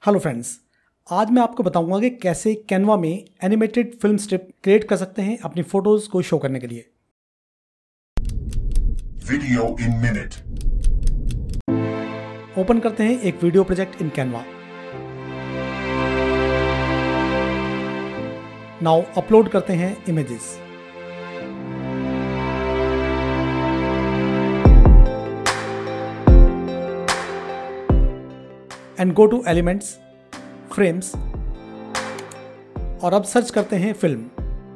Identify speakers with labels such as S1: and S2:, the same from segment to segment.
S1: Hello friends, आज मैं आपको बताऊंगा कि कैसे कैनवा में एनिमेटेड फिल्म स्ट्रिप क्रिएट कर सकते हैं अपनी फोटोज को शो करने के लिए।
S2: वीडियो इन मिनट।
S1: ओपन करते हैं एक video project in Canva. Now upload करते हैं images. And go to elements, frames और अब सर्च करते हैं फिल्म।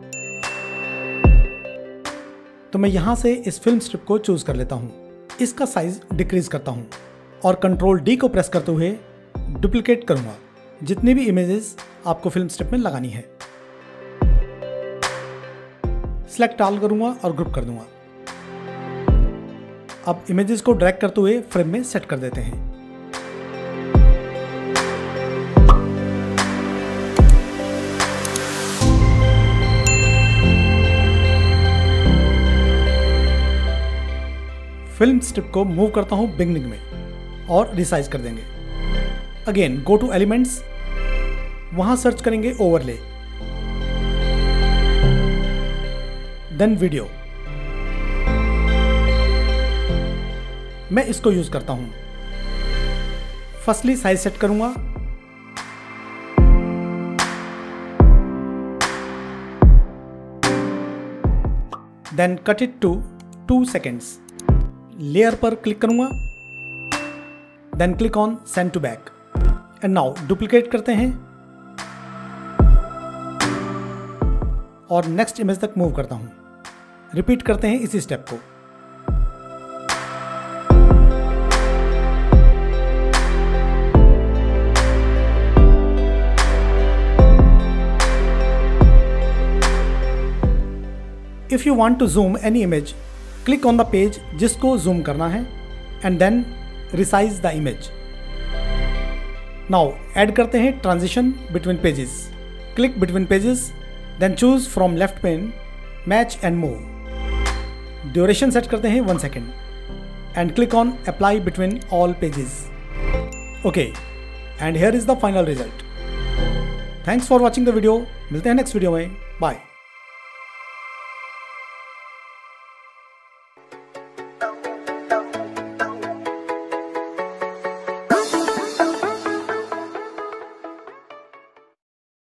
S1: तो मैं यहां से इस फिल्म स्ट्रिप को चूज कर लेता हूं। इसका साइज डिक्रीज करता हूं और कंट्रोल डी को प्रेस करते हुए डुप्लीकेट करूंगा जितनी भी इमेजेस आपको फिल्म स्ट्रिप में लगानी है। सिलेक्ट ऑल करूंगा और ग्रुप कर दूंगा। अब इमेजेस को ड्रैग करते हुए फ्रेम में सेट कर देते हैं। फिल्म स्ट्रिप को मूव करता हूं बिगनिंग में और रिसाइज कर देंगे। अगेन गो टू एलिमेंट्स, वहां सर्च करेंगे ओवरले, देन वीडियो। मैं इसको यूज करता हूं। फर्स्टली साइज सेट करूंगा, then cut it to 2 seconds। Layer पर क्लिक करूंगा, then click on send to back and now duplicate करते हैं और नेक्स्ट इमेज तक मूव करता हूं। रिपीट करते हैं इसी स्टेप को। If you want to zoom any image, click on the page जिसको जूम करना है and then resize the image. Now add करते हैं transition between pages. Click between pages, then choose from left pane, match and move. Duration set करते हैं 1 second and click on apply between all pages. Okay, and here is the final result. Thanks for watching the video. मिलते हैं next video में। Bye.